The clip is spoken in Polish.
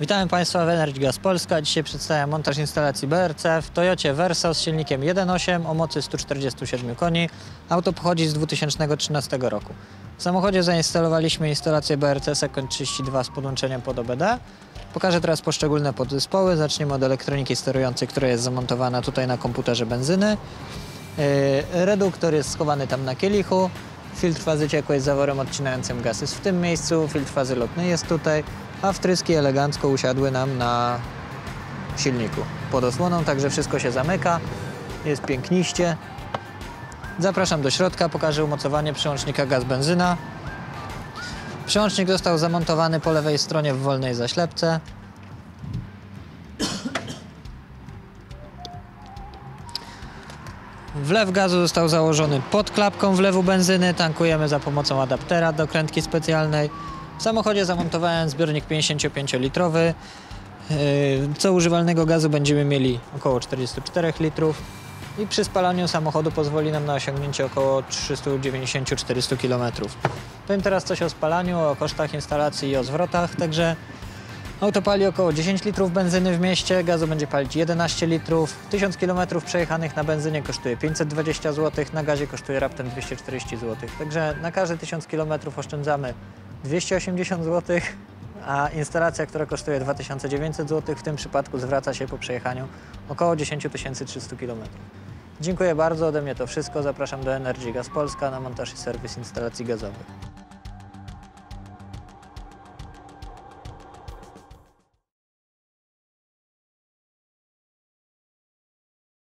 Witamy Państwa w Energy Gas Polska. Dzisiaj przedstawiam montaż instalacji BRC w Toyocie Versa z silnikiem 1.8 o mocy 147 koni. Auto pochodzi z 2013 roku. W samochodzie zainstalowaliśmy instalację BRC Second 32 z podłączeniem pod OBD. Pokażę teraz poszczególne podzespoły. Zaczniemy od elektroniki sterującej, która jest zamontowana tutaj na komputerze benzyny. Reduktor jest schowany tam na kielichu. Filtr fazy ciekłej z zaworem odcinającym gaz jest w tym miejscu. Filtr fazy lotnej jest tutaj. A wtryski elegancko usiadły nam na silniku pod osłoną, także wszystko się zamyka, jest piękniście. Zapraszam do środka, pokażę umocowanie przełącznika gaz-benzyna. Przełącznik został zamontowany po lewej stronie w wolnej zaślepce. Wlew gazu został założony pod klapką wlewu benzyny, tankujemy za pomocą adaptera do krętki specjalnej. W samochodzie zamontowałem zbiornik 55-litrowy. Co używalnego gazu będziemy mieli około 44 litrów i przy spalaniu samochodu pozwoli nam na osiągnięcie około 390-400 km. Powiem teraz coś o spalaniu, o kosztach instalacji i o zwrotach. Także auto pali około 10 litrów benzyny w mieście, gazu będzie palić 11 litrów. 1000 km przejechanych na benzynie kosztuje 520 zł, na gazie kosztuje raptem 240 zł. Także na każdy 1000 km oszczędzamy 280 zł, a instalacja, która kosztuje 2900 zł, w tym przypadku zwraca się po przejechaniu około 10 300 km. Dziękuję bardzo, ode mnie to wszystko. Zapraszam do Energy Gas Polska na montaż i serwis instalacji gazowych.